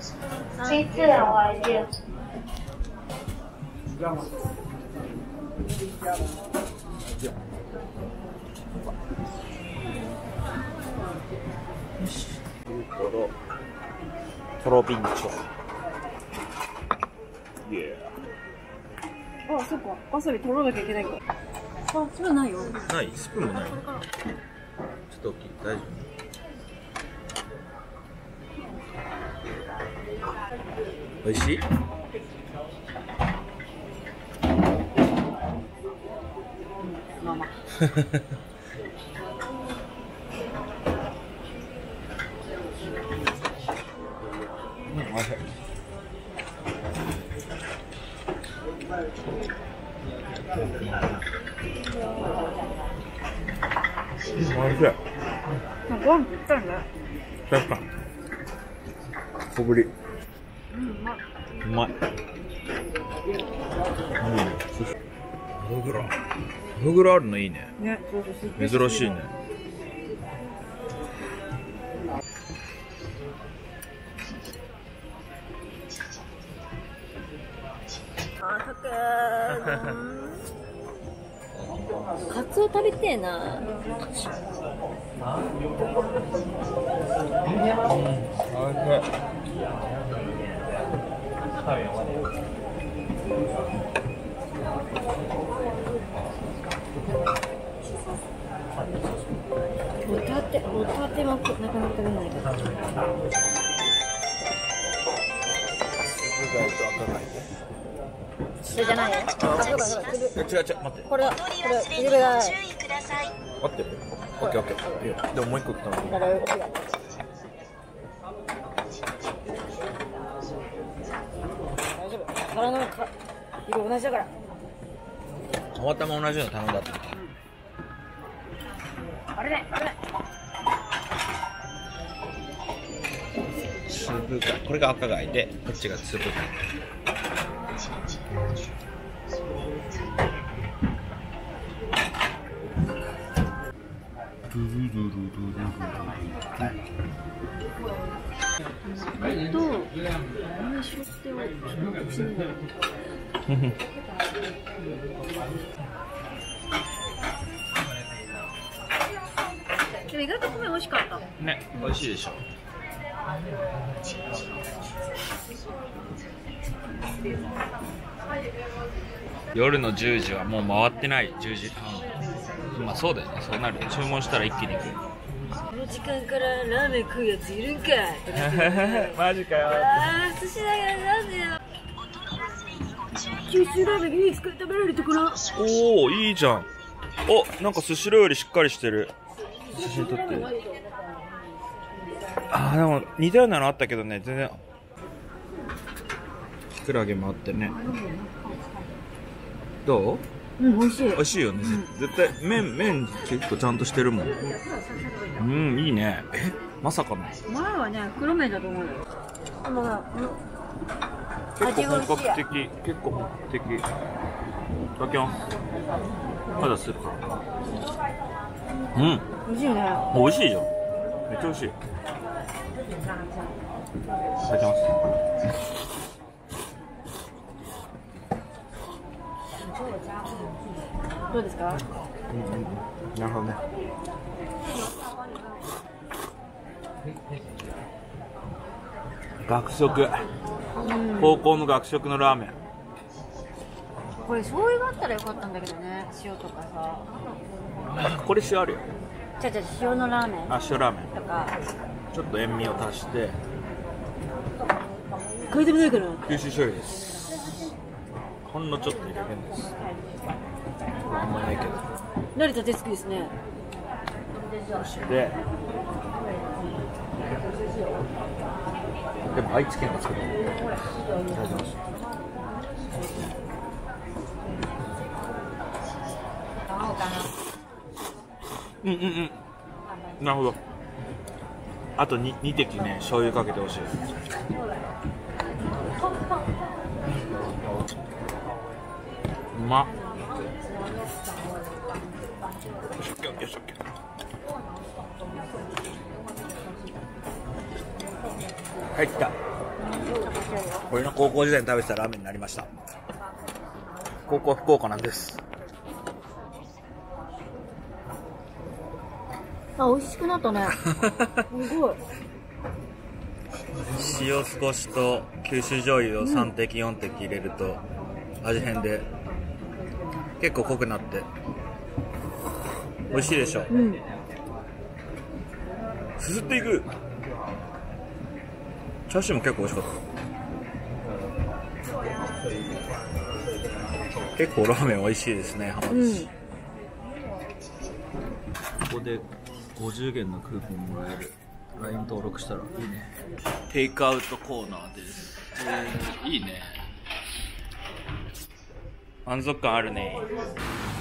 鸡翅很怀念。 トロビンチョ。 あ、そっか。わさび取らなきゃいけないか。あ、それはないよ。 ない？スプーンもない？ちょっと大きい。大丈夫？美味しい？ まあまあ。 おいしい。 ご飯ぴったりね。 確かに。小ぶり。 うまい。 うまい。フグラ。フグラあるのいいね。 ね、そうそう。 珍しいね。 カツオ食べてえな。ホタテもなかなか食べないから。それじゃない？違う、 待って。 これ入れるがない。 待って。オッケー。でももう一個来たの。 だから大丈夫。皿の色同じだから。 たまたま同じの頼んだって。 あれね。 つぶ貝。これが赤貝で、こっちがつぶ貝。 でも意外と米美味しかった。 ね、美味しいでしょ。夜の10時はもう回ってない。10時半。まあそうだよね。そうなると注文したら一気に来る。 この時間からラーメン食うやついるんかい。 マジかよ。 寿司だからなんだよ。九州ラーメンがいい使い食べられるところ。 おお、いいじゃん。お、なんかスシローよりしっかりしてる。写真撮って。あー、でも似たようなのあったけどね、全然。キクラゲもあってね。どう？ うん、美味しい。 美味しいよね。絶対麺結構ちゃんとしてるもん。うん、いいね。まさかの。 前はね、黒麺だと思うよ。 結構本格的。いただきます。まだスープ。うん。 美味しいね。 美味しいじゃん。めっちゃ美味しい。いただきます。 どうですか？ なるほどね。学食。高校の学食のラーメン。 これ醤油があったらよかったんだけどね。塩とかさ。 これ塩あるよ。 塩のラーメン。 あ、塩ラーメン。 とか。 ちょっと塩味を足して。 これでもないかな。 九州醤油です。ほんのちょっと入れるんです。あんまないけど。 成田哲樹ですね。 そして。でも愛知県が作る。いただきます。なるほど。あと 2滴ね、醤油かけてほしい。うまっ。よし。はい、来た。 俺の高校時代に食べてたラーメンになりました。高校は福岡なんです。 あ、美味しくなったね。すごい。 塩少しと九州醤油を3滴4滴入れると味変で結構濃くなって美味しいでしょ。 うん。 すすっていく。チャーシューも結構美味しかった。結構ラーメン美味しいですね、浜松市。ここで50元のクーポンもらえる。LINE 登録したらいいね。テイクアウトコーナーです。いいね。満足感あるね。